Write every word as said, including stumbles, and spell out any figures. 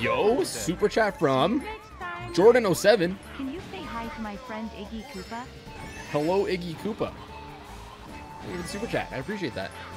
Yo, super chat from Jordan oh seven. Can you say hi to my friend Iggy Koopa? Hello, Iggy Koopa. Super chat. I appreciate that.